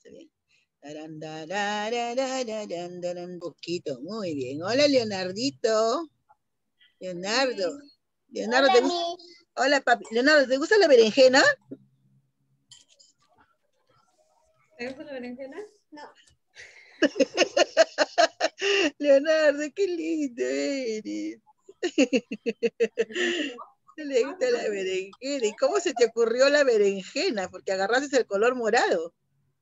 está bien. Un poquito, muy bien. Hola, Leonardito. Leonardo. Leonardo, ¿te gusta? Hola, papi. Leonardo, ¿te gusta la berenjena? ¿Te gusta la berenjena? No. Leonardo, qué lindo eres. Le gusta la berenjena. ¿Y cómo se te ocurrió la berenjena? Porque agarraste el color morado.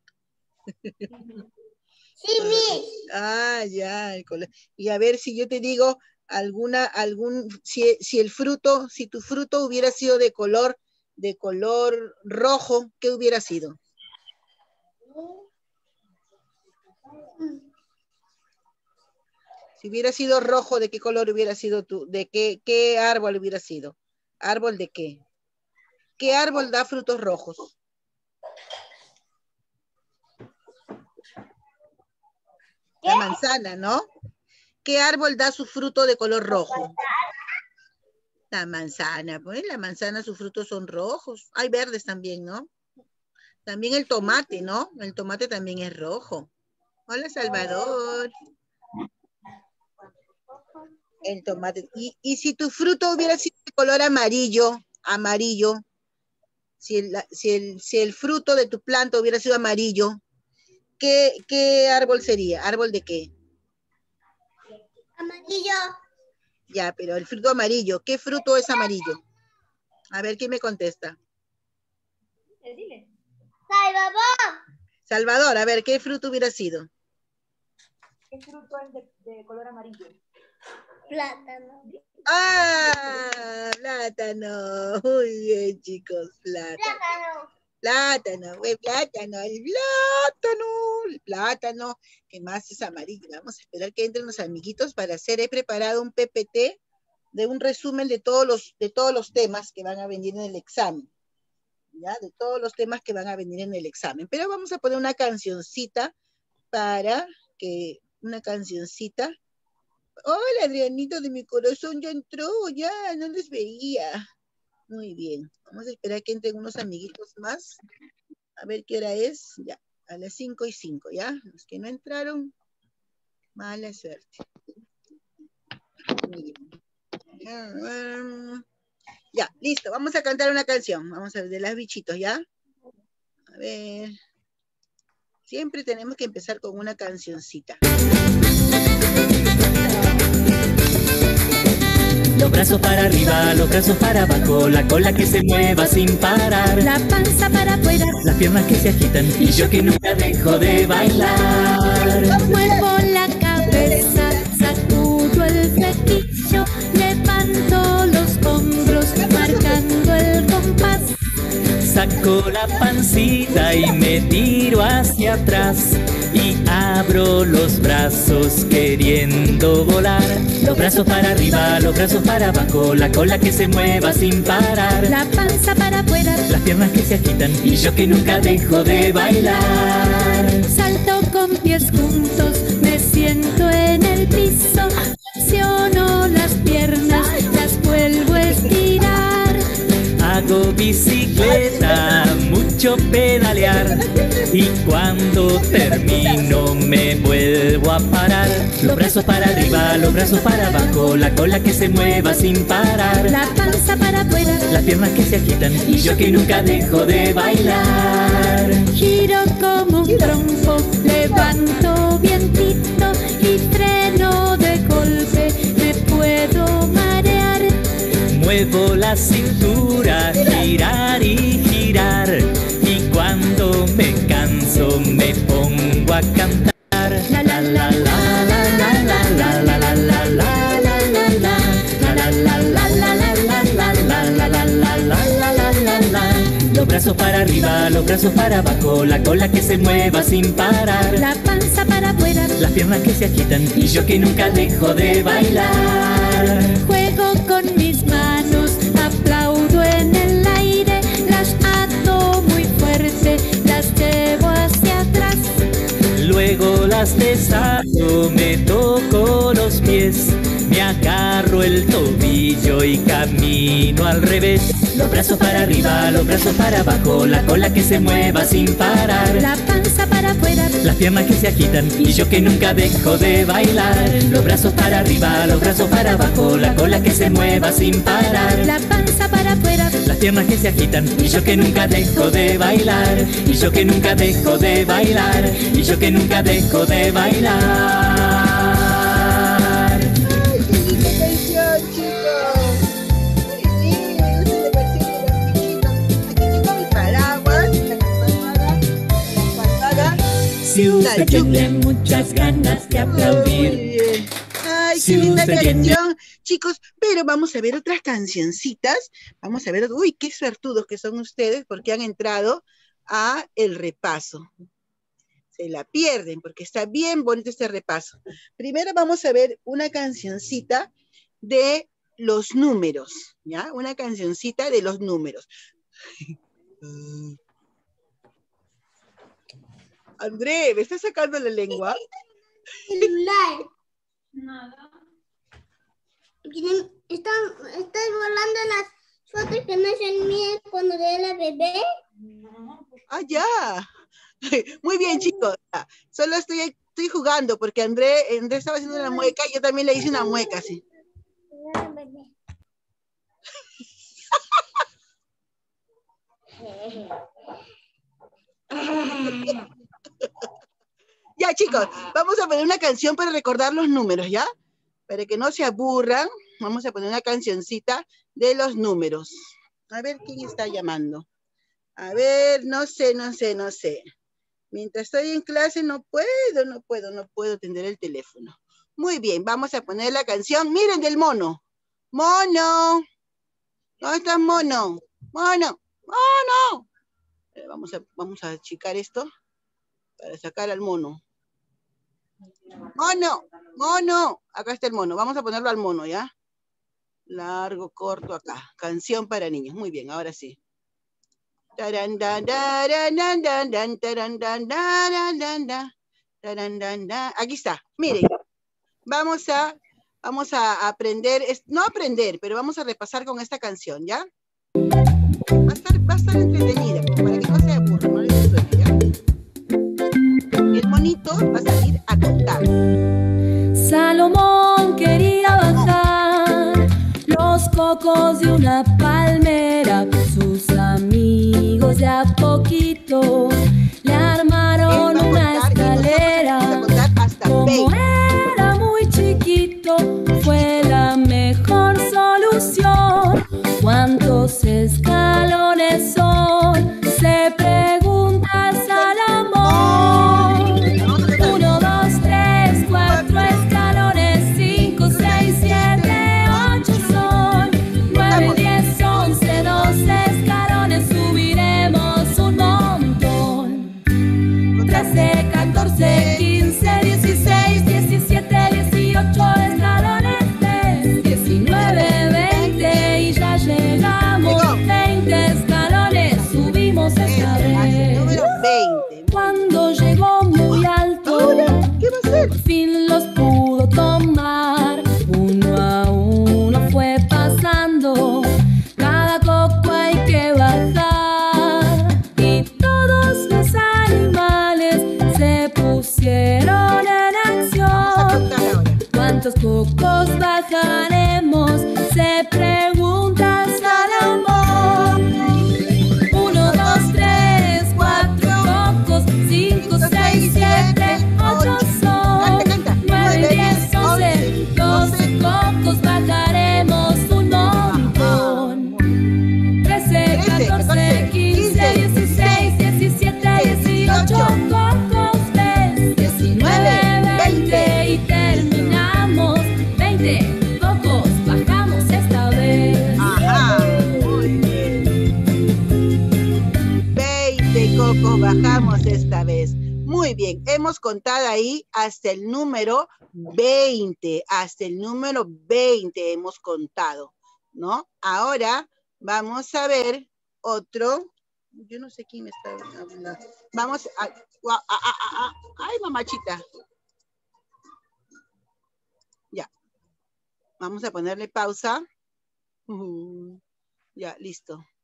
Sí, Miss. Ah, ya, el color. Y a ver si yo te digo si el fruto, si tu fruto hubiera sido de color rojo, ¿qué hubiera sido? Si hubiera sido rojo, ¿de qué color hubiera sido tú? ¿De qué árbol hubiera sido? ¿Árbol de qué? ¿Qué árbol da frutos rojos? ¿Qué? La manzana, ¿no? ¿Qué árbol da su fruto de color rojo? La manzana, pues la manzana, sus frutos son rojos. Hay verdes también, ¿no? También el tomate, ¿no? El tomate también es rojo. Hola, Salvador. El tomate. Y si tu fruto hubiera sido de color amarillo, si el fruto de tu planta hubiera sido amarillo, ¿qué árbol sería? ¿Árbol de qué? Amarillo. Ya, pero el fruto amarillo, ¿qué fruto es amarillo? A ver, ¿quién me contesta? Dile. Salvador. Salvador, a ver, ¿qué fruto hubiera sido? ¿Qué fruto es de color amarillo? Plátano. ¡Ah! Plátano. Muy bien, chicos, plátano. Plátano, el plátano, que más es amarillo. Vamos a esperar que entren los amiguitos para hacer. He preparado un PPT de un resumen de todos los temas que van a venir en el examen. ¿Ya? De todos los temas que van a venir en el examen. Pero vamos a poner una cancioncita Hola, Adrianito de mi corazón, ya entró, ya, no les veía. Muy bien, vamos a esperar que entren unos amiguitos más. A ver qué hora es. Ya, a las 5:05, ¿ya? Los que no entraron, mala suerte. Ya, listo, vamos a cantar una canción. Vamos a ver, de las bichitos, ¿ya? A ver. Siempre tenemos que empezar con una cancioncita. Los brazos para arriba, los brazos para abajo, la cola que se mueva sin parar, la panza para afuera, las piernas que se agitan y yo que nunca dejo de bailar. Muevo la cabeza, sacudo el flequillo, levanto los hombros, marcando el compás. Saco la pancita y me tiro hacia atrás y abro los brazos queriendo volar. Los brazos para arriba, los brazos para abajo, la cola que se mueva sin parar, la panza para afuera, las piernas que se agitan y yo que nunca dejo de bailar. Salto con pies juntos, me siento en el piso, flexiono las piernas, las vuelvo a estirar. Hago bicicleta, mucho pedalear y cuando termino me vuelvo a parar. Los brazos para arriba, los brazos para abajo, la cola que se mueva sin parar, la panza para afuera, las piernas que se agitan y yo que nunca dejo de bailar. Giro como un trompo, levanto vientito y freno de golpe, me puedo marear. Muevo la cintura, girar y girar y cuando me canso me pongo a cantar. La la la la la la la la la la la la la la la la la la la. Los brazos para arriba, los brazos para abajo, la cola que se mueva sin parar, la panza para afuera, las piernas que se agitan y yo que nunca dejo de bailar. Juego con mis manos, aplaudo en el aire, las ato muy fuerte, las llevo hacia atrás. Luego las desato, me toco los pies, me agarro el tobillo y camino al revés. Los brazos para arriba, los brazos para abajo, la cola que se mueva sin parar. La panza para afuera, Las piernas que se agitan y yo que nunca dejo de bailar. Los brazos para arriba, los brazos para abajo, la cola que se mueva sin parar. la panza para afuera, Las piernas que se agitan y yo que nunca dejo de bailar. Y yo que nunca dejo de bailar. Y yo que nunca dejo de bailar. ¡Ay, qué linda canción, chicos! Muy bien, me gusta la versión de los chiquitos. Aquí tengo mi paraguas, la campana. Si usted tiene muchas ganas de Muy aplaudir. bien. Ay, Si qué linda usted tiene- canción, chicos, pero vamos a ver otras cancioncitas. Vamos a ver, uy, qué suertudos que son ustedes porque han entrado a el repaso. Se la pierden porque está bien bonito este repaso. Primero vamos a ver una cancioncita de los números, ¿ya? Una cancioncita de los números. André, ¿me estás sacando la lengua? Celular. Nada. ¿Estás volando las fotos que no son mías cuando era bebé? Ah, ya. Muy bien, chicos. Solo estoy jugando porque André estaba haciendo una mueca y yo también le hice una mueca, sí. Era bebé. Ya, chicos, vamos a poner una canción para recordar los números, ¿ya? Para que no se aburran, vamos a poner una cancioncita de los números. A ver quién está llamando. A ver, no sé. Mientras estoy en clase no puedo atender el teléfono. Muy bien, vamos a poner la canción. Miren del mono. Mono. ¿Dónde está mono? Mono. Mono. Vamos a achicar esto para sacar al mono. Mono. Mono. Acá está el mono. Vamos a ponerlo al mono, ¿ya? Largo, corto acá. Canción para niños. Muy bien, ahora sí. Aquí está, miren, vamos a aprender, no aprender, pero vamos a repasar con esta canción, ¿ya? Va a estar entretenida, como para que no se aburra, no les suene, ¿ya? El monito va a salir a contar. Salomón quería bajar los cocos de una palmera. Sus amigos de a poquito le armaron una escalera. Como era muy chiquito, fue la mejor solución. ¿Cuántos escalones son? Se pregunta Salomón. 1, 2, 3, 4 escalones, 5, 6, 7, 8 son. 9, 10, 11, 12 escalones, subiremos un montón. 13, 14, 15, 16, 17, 18 escalones, 19, 20 y ya llegamos. 20 escalones, subimos esta vez. Número 20. Cuando llegó muy alto, Ahora, ¿qué va a hacer? por fin los pudo tomar. Uno a uno fue pasando, cada coco hay que bajar. Y todos los animales se pusieron en acción. ¿Cuántos cocos bajaremos? Se pregunta Salomón. 1, 2, 3, 4 cocos, 5, 6, 7, 8 son. 9, 10, 11, 12 cocos, bajaremos un montón. 13, 14, 15, 16, 17, 18 cocos ves. 19, 20 y terminamos. 20 cocos, bajamos esta vez. Ajá, muy bien. 20 cocos bajamos esta vez. Muy bien, hemos contado ahí hasta el número 20. Hasta el número 20 hemos contado, ¿no? Ahora vamos a ver otro. Yo no sé quién me está hablando. Vamos a... Ay, mamachita. Ya. Vamos a ponerle pausa. Ya, listo.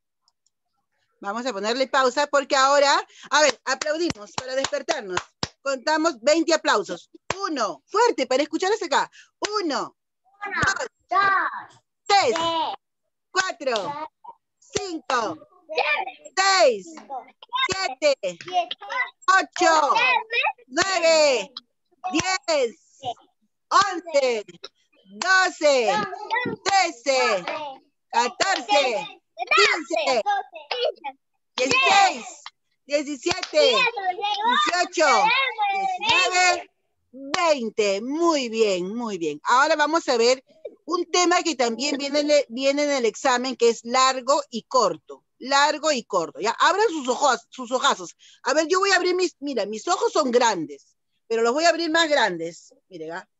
Vamos a ponerle pausa porque ahora, a ver, aplaudimos para despertarnos. Contamos 20 aplausos. 1, fuerte para escuchar hasta acá. 1, 2, 3, 4, 5, 6, 7, 8, 9, 10, 11, 12, 13, 14, 15, 16, 17, 18, 19, 20. Muy bien, muy bien. Ahora vamos a ver un tema que también viene en el examen, que es largo y corto. Largo y corto. Ya, abran sus ojazos. A ver, yo voy a abrir mira, mis ojos son grandes, pero los voy a abrir más grandes. Miren, ¿ah?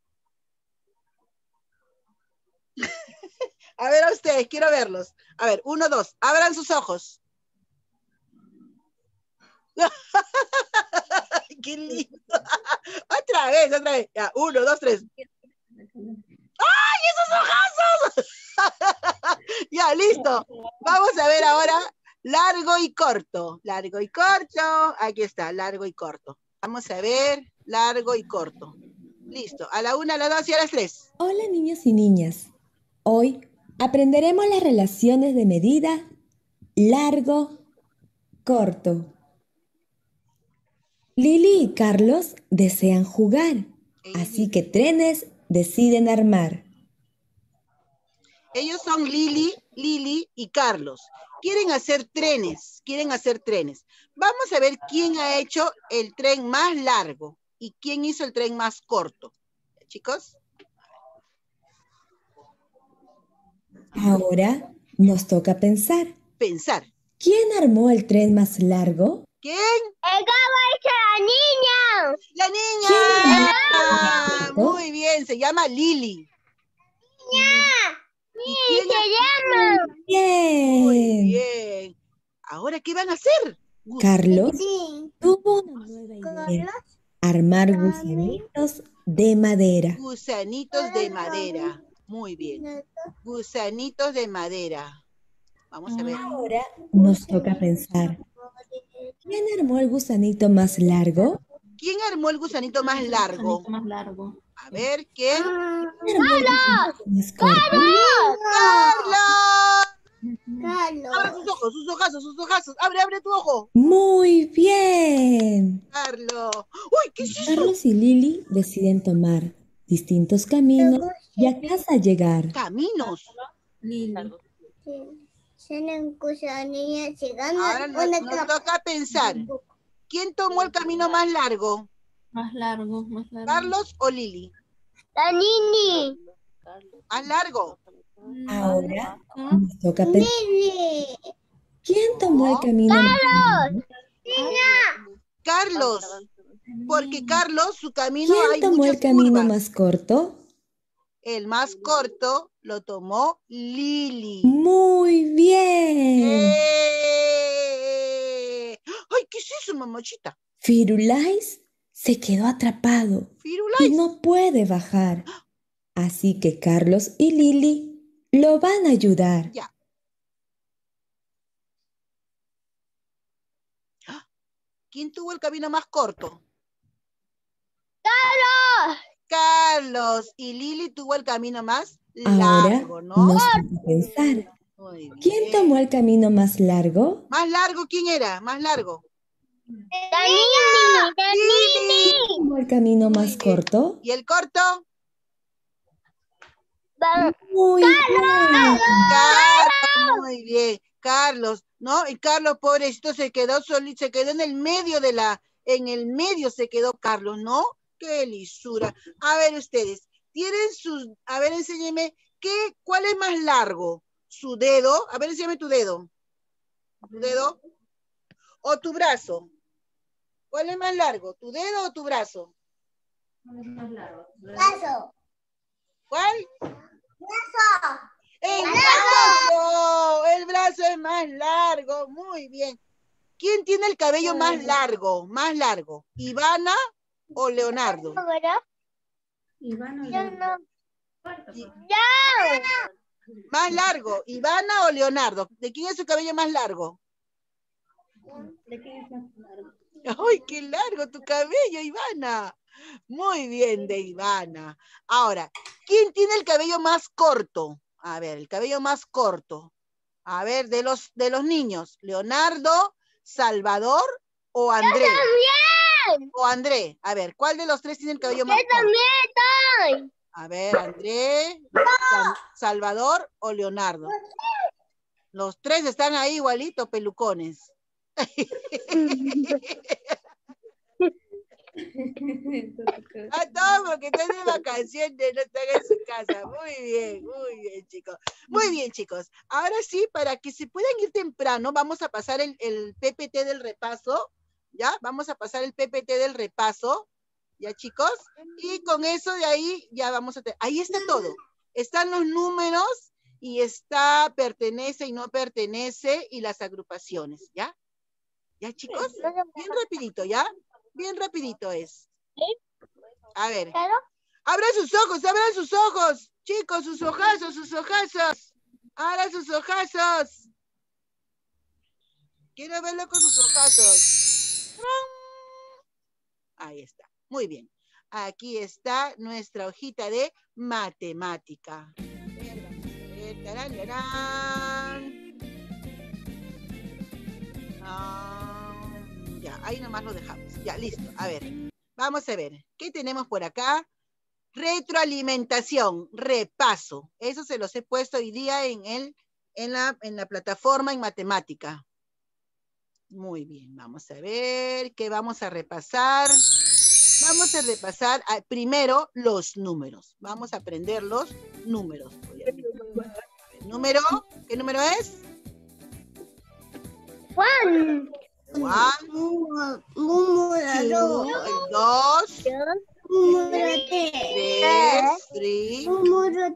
A ver a ustedes, quiero verlos. A ver, 1, 2, abran sus ojos. ¡Qué lindo! Otra vez. Ya, 1, 2, 3. ¡Ay, esos ojazos! Ya, listo. Vamos a ver ahora largo y corto. Largo y corto. Aquí está, largo y corto. Vamos a ver largo y corto. Listo. A la 1, a la 2 y a las 3. Hola niños y niñas. Hoy aprenderemos las relaciones de medida largo, corto. Lili y Carlos desean jugar, así que trenes deciden armar. Ellos son Lili y Carlos. Quieren hacer trenes. Vamos a ver quién ha hecho el tren más largo y quién hizo el tren más corto. Chicos. Ahora nos toca pensar. ¿Quién armó el tren más largo? ¿Quién? El caballo, la niña. ¡La niña! Ah, muy bien, se llama Lili. ¿Y quién se llama? Bien. Muy bien. ¿Ahora qué van a hacer? Carlos Sí. tuvo una nueva idea. Armar gusanitos de madera. Gusanitos de madera. Muy bien. Gusanitos de madera. Vamos a ver. Ahora nos toca pensar. ¿Quién armó el gusanito más largo? ¿Quién armó el gusanito más largo? A ver, ¿quién? ¿Quién armó el gusanito más corto? ¡Carlos! Abre sus ojazos. Abre tu ojo. Muy bien. Carlos. ¡Uy, qué es eso! Carlos y Lili deciden tomar distintos caminos y a casa llegar. Caminos. Ahora nos toca pensar. ¿Quién tomó el camino más largo? Más largo. ¿Carlos o Lili? La niña. Más largo. Ahora nos toca pensar. ¿Quién tomó el camino más largo? Carlos. Porque Carlos, su camino ¿Quién hay tomó muchas el camino curvas. más corto? El más corto lo tomó Lili. Muy bien. ¡Ay, qué es eso, mamachita! Firulais se quedó atrapado y no puede bajar. Así que Carlos y Lili lo van a ayudar. Ya. ¿Quién tuvo el camino más corto? Carlos. Y Lili tuvo el camino más Ahora largo, ¿no? nos toca pensar. Muy bien. ¿Quién tomó el camino más largo? ¿Más largo quién era? ¿Más largo? La niña. Lili. ¿Quién tomó el camino más bien. corto? ¿Y el corto? Muy bien. Carlos, muy bien. Carlos, ¿no? Y Carlos, pobrecito, se quedó solito, se quedó en el medio se quedó Carlos, ¿no? Qué lisura. A ver ustedes, tienen a ver, enséñeme, ¿cuál es más largo? ¿Su dedo? A ver, enséñame tu dedo. ¿Tu dedo? ¿O tu brazo? ¿Cuál es más largo? ¿Tu dedo o tu brazo? Brazo. ¿Cuál? Brazo. El brazo es más largo, muy bien. ¿Quién tiene el cabello más largo? ¿Ivana o Leonardo? Más largo, ¿Ivana o Leonardo? ¿De quién es su cabello más largo? ¿De quién es más largo? ¡Ay, qué largo tu cabello, Ivana! Muy bien, de Ivana. Ahora, ¿quién tiene el cabello más corto? A ver, el cabello más corto. A ver, de los niños. ¿Leonardo, Salvador o André? ¡Yo también! O André. A ver, ¿cuál de los tres tiene el cabello más corto? ¡Yo también estoy! A ver, André, Salvador o Leonardo. Los tres están ahí igualitos, pelucones. Ah, no, porque están de vacaciones, no están en su casa. Muy bien, chicos. Muy bien, chicos. Ahora sí, para que se puedan ir temprano, vamos a pasar el PPT del repaso. ¿Ya? Vamos a pasar el PPT del repaso. ¿Ya, chicos? Y con eso de ahí ya vamos a tener. Ahí está todo. Están los números y está pertenece y no pertenece y las agrupaciones. ¿Ya? ¿Ya, chicos? Bien rapidito, ¿ya? Bien rapidito es. A ver. Abran sus ojos. Chicos, sus ojazos. Abran sus ojazos. Quiero verlo con sus ojazos. Ahí está. Muy bien. Aquí está nuestra hojita de matemática. Tarán, tarán. Ya, ahí nomás lo dejamos. Ya, listo. A ver, vamos a ver. ¿Qué tenemos por acá? Retroalimentación, repaso. Eso se los he puesto hoy día en la plataforma en matemática. Muy bien, vamos a ver. ¿Qué vamos a repasar? Vamos a repasar primero los números. Vamos a aprender los números. ¿Número? ¿Qué número es? Juan. Número 2. Número 3. Número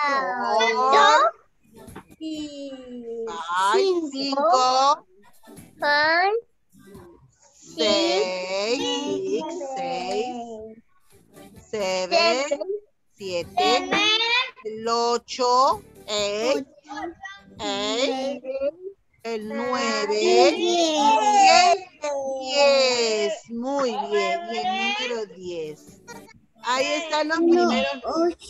5. 6. 7. 8. 8. El 9. 10. Muy bien. Y el número 10. Ahí están los primeros.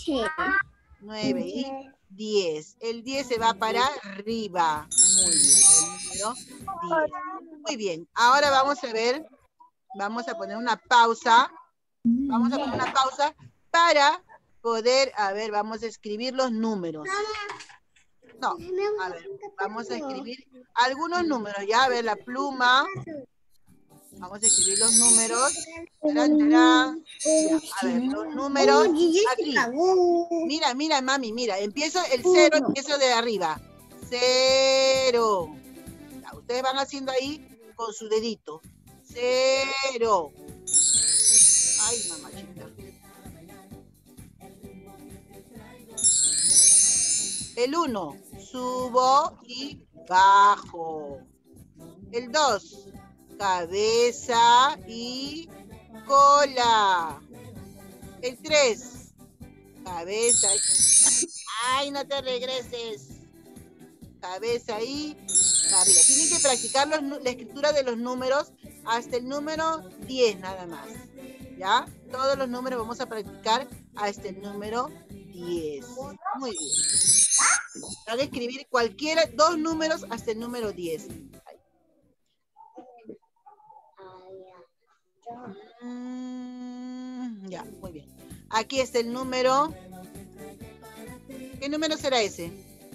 9 y 10. El 10 se va para arriba. Muy bien. El número 10. Muy bien. Ahora vamos a ver. Vamos a poner una pausa. Vamos a poner una pausa para poder, a ver, vamos a escribir los números. No, a ver, vamos a escribir algunos números. Ya, a ver, la pluma. Vamos a escribir los números. Tarán, tarán. Ya, a ver, los números. Aquí. Mira, mami, mira. Empiezo el 0, empiezo de arriba. 0. Ya, ustedes van haciendo ahí con su dedito. 0. Ay, mamachita. El 1, subo y bajo. El 2, cabeza y cola. El 3, cabeza y... ¡Ay, no te regreses! Cabeza y arriba. Tienen que practicar la escritura de los números hasta el número 10 nada más. ¿Ya? Todos los números vamos a practicar hasta el número 10. Muy bien. Van a escribir cualquiera, 2 números hasta el número 10. Ya, muy bien. Aquí está el número. ¿Qué número será ese?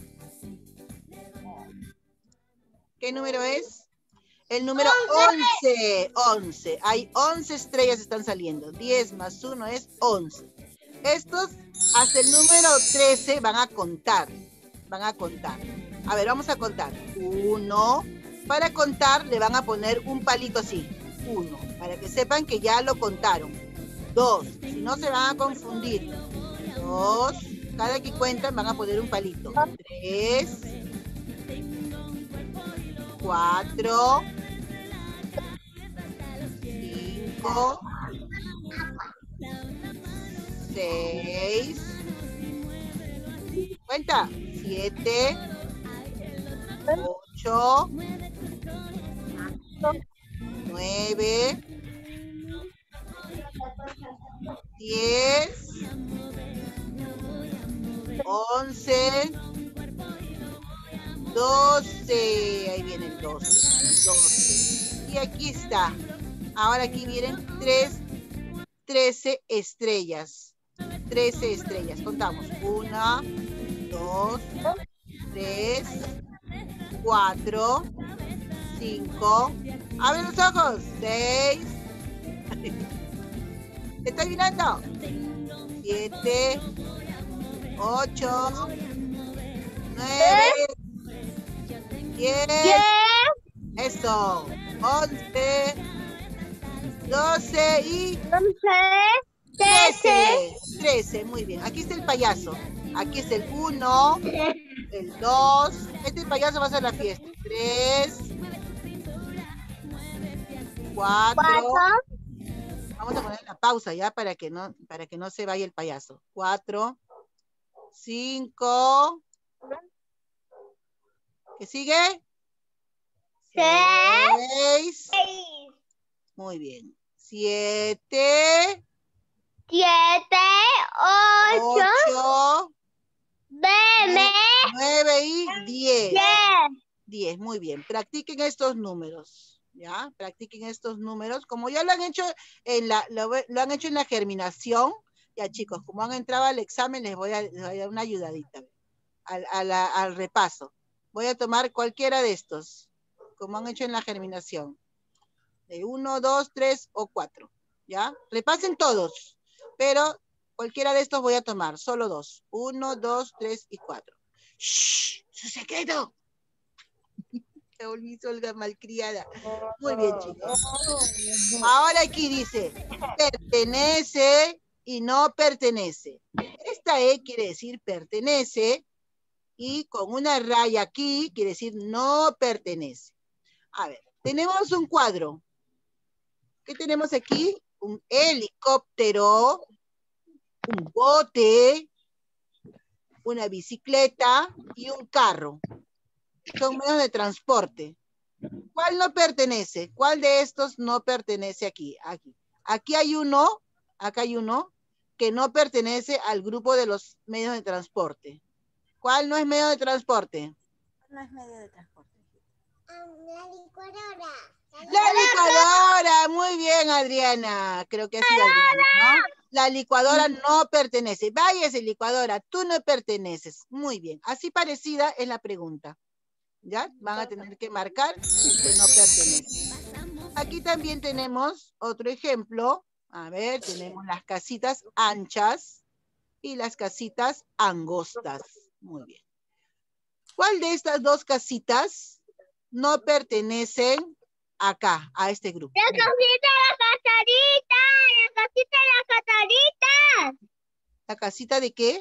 ¿Qué número es? El número 11. 11. Hay 11 estrellas están saliendo. 10 más 1 es 11. Estos hasta el número 13 van a contar. Van a contar. A ver, vamos a contar. 1. Para contar le van a poner un palito así. 1. Para que sepan que ya lo contaron. 2. Si no se van a confundir. 2. Cada que cuentan van a poner un palito. 3. 4. 5. 6. Cuenta. 7. 8. 9, 10, 11, 12. Ahí viene el 12. Y aquí está. Ahora aquí vienen 13 estrellas. 13 estrellas. Contamos. 1, 2, 3, 4, 5. Abre los ojos. 6. ¿Estás mirando? 7, 8, 9, 10. Eso. 11, 12 y 13. 13, muy bien. Aquí está el payaso. Aquí es el 1, el 2. Este payaso va a hacer la fiesta. 3, 4. Vamos a poner la pausa ya para que no se vaya el payaso. 4, 5. ¿Qué sigue? 6. Muy bien. 7. 8. 9 y 10. 10, muy bien. Practiquen estos números. ¿Ya? Practiquen estos números. Como ya lo han hecho lo han hecho en la germinación, ya chicos, como han entrado al examen, les voy a dar una ayudadita al repaso. Voy a tomar cualquiera de estos, como han hecho en la germinación. De 1, 2, 3 o 4. ¿Ya? Repasen todos, pero cualquiera de estos voy a tomar, solo 2. 1, 2, 3 y 4. ¡Shh! ¡Su secreto! Se olvidó Olga malcriada. Muy bien, chicos. Ahora aquí dice, pertenece y no pertenece. Esta E quiere decir pertenece y con una raya aquí quiere decir no pertenece. A ver, tenemos un cuadro. ¿Qué tenemos aquí? Un helicóptero, un bote, una bicicleta y un carro. Son medios de transporte. ¿Cuál no pertenece? ¿Cuál de estos no pertenece aquí? Aquí hay uno, acá hay uno, que no pertenece al grupo de los medios de transporte. ¿Cuál no es medio de transporte? No es medio de transporte. La licuadora. La licuadora, muy bien, Adriana. Creo que ha sido Adriana, ¿no? La licuadora no pertenece. Váyase, licuadora, tú no perteneces. Muy bien, así parecida es la pregunta. ¿Ya? Van a tener que marcar el que no pertenece. Aquí también tenemos otro ejemplo. A ver, tenemos las casitas anchas y las casitas angostas. Muy bien. ¿Cuál de estas dos casitas no pertenecen acá, a este grupo? La casita de la Catarita. ¿La casita de qué?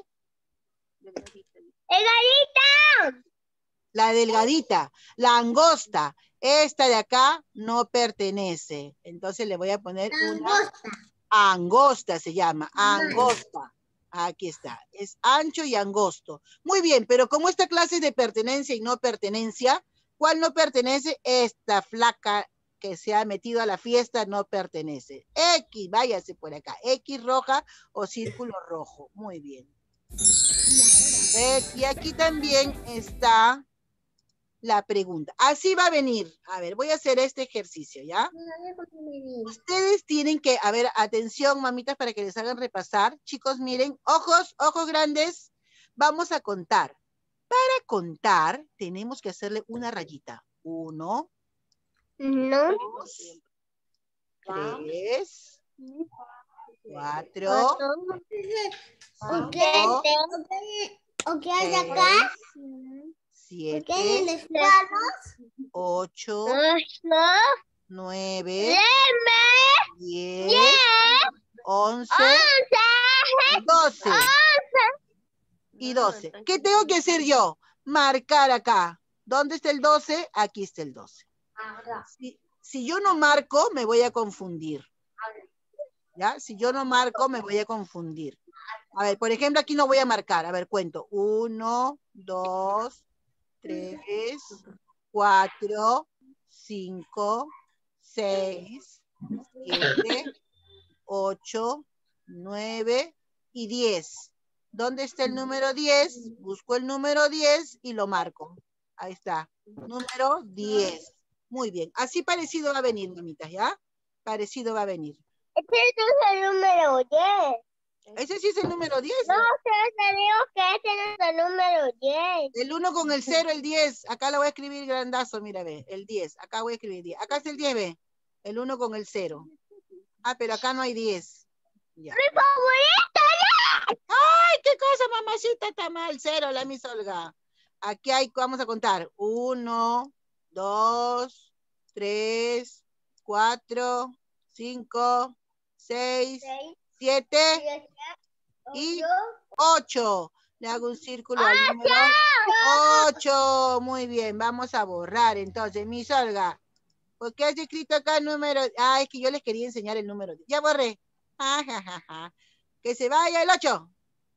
Delgadita. La delgadita, la angosta. Esta de acá no pertenece. Entonces le voy a poner una angosta, se llama, angosta. Aquí está, es ancho y angosto. Muy bien, pero como esta clase es de pertenencia y no pertenencia, ¿cuál no pertenece? Esta flaca que se ha metido a la fiesta no pertenece. X, váyase por acá, X roja o círculo rojo. Muy bien. Y aquí también está la pregunta. Así va a venir. A ver, voy a hacer este ejercicio, ¿ya? Ustedes tienen que, a ver, atención, mamitas, para que les hagan repasar. Chicos, miren, ojos grandes. Vamos a contar. Para contar, tenemos que hacerle una rayita. 1, 2, 3, 4, 5, ¿Qué hay acá? 7, 8, 9, 10, 11, 12 y 12. ¿Qué tengo que hacer yo? Marcar acá. ¿Dónde está el 12? Aquí está el 12. Si yo no marco, me voy a confundir. ¿Ya? Si yo no marco, me voy a confundir. A ver, por ejemplo, aquí no voy a marcar. A ver, cuento. 1, 2, 3, 4, 5, 6, 7, 8, 9 y 10. ¿Dónde está el número 10? Busco el número 10 y lo marco. Ahí está. Número 10. Muy bien. Así parecido va a venir, mamitas, ¿ya? Parecido va a venir. Este es el número 10. ¿Ese sí es el número 10? No, ustedes me dijo que este no es el número 10. El 1 con el 0, el 10. Acá lo voy a escribir grandazo, mira, ve. El 10. Acá voy a escribir 10. Acá está el 10, ve. El 1 con el 0. Ah, pero acá no hay 10. Ya. ¡Mi favorita! ¡Ay, qué cosa, mamacita! Está mal. 0, la Miss Olga. Aquí hay, vamos a contar. 1, 2, 3, 4, 5, 6, 7 y 8. Le hago un círculo al número 8. Muy bien, vamos a borrar entonces. Miss Olga, ¿por qué has escrito acá el número? Ah, es que yo les quería enseñar el número. Ya borré. Que se vaya el 8.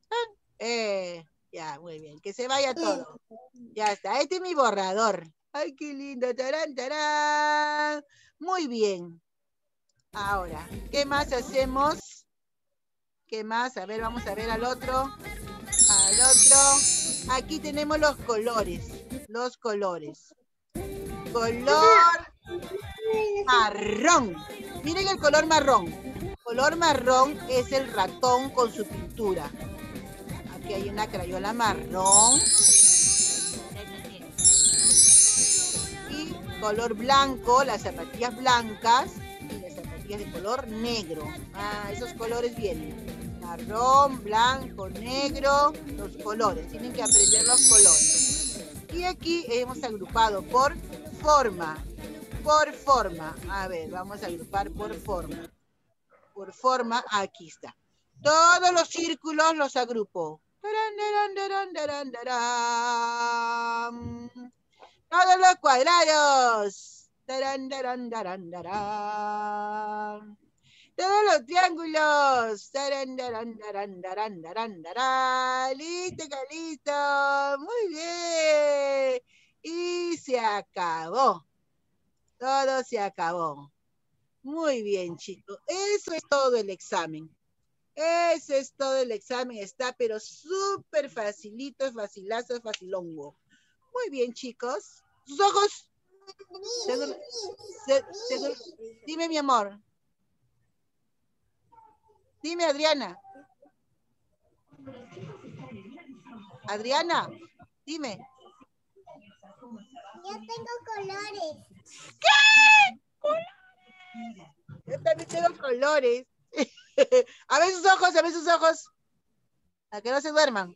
Ya, muy bien. Que se vaya todo. Ya está. Este es mi borrador. Ay, qué lindo. Tarán, tarán. Muy bien. Ahora, ¿qué más hacemos? ¿Qué más? A ver, vamos a ver al otro. Al otro. Aquí tenemos los colores. Los colores. Color marrón. Miren el color marrón. Color marrón es el ratón con su pintura. Aquí hay una crayola marrón. Y color blanco, las zapatillas blancas y las zapatillas de color negro. Ah, esos colores vienen. Marrón, blanco, negro, los colores. Tienen que aprender los colores. Y aquí hemos agrupado por forma. Por forma. A ver, vamos a agrupar por forma. Por forma, aquí está. Todos los círculos los agrupo. Todos los cuadrados. Todos los triángulos. Listo, listo. Muy bien. Y se acabó. Todo se acabó. Muy bien, chicos. Eso es todo el examen. Eso es todo el examen. Está, pero súper facilito, facilazo, facilongo. Muy bien, chicos. ¿Sus ojos? Dime, mi amor. Dime, Adriana. Adriana, dime. Yo tengo colores. ¿Qué? ¿Colores? Yo también tengo colores. A ver sus ojos, a ver sus ojos. A que no se duerman.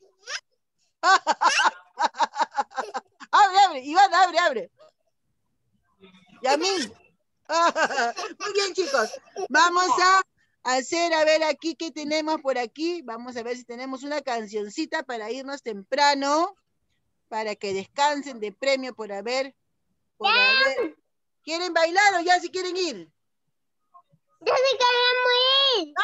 Abre, abre. Iván, abre, abre. Yamil. Muy bien, chicos. Vamos a hacer, a ver aquí qué tenemos por aquí. Vamos a ver si tenemos una cancioncita para irnos temprano. Para que descansen de premio por haber. ¿Quieren bailar o ya si quieren ir? Yo sí queremos ir.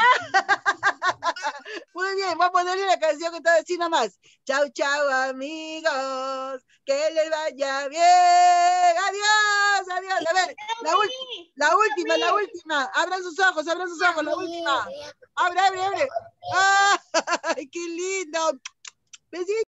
Muy bien, voy a ponerle la canción que está así nomás. Chau, chau, amigos. Que les vaya bien. Adiós, adiós. A ver, la última. Abran sus ojos, la última. Abre, abre, abre. ¡Ay, qué lindo! Besitos.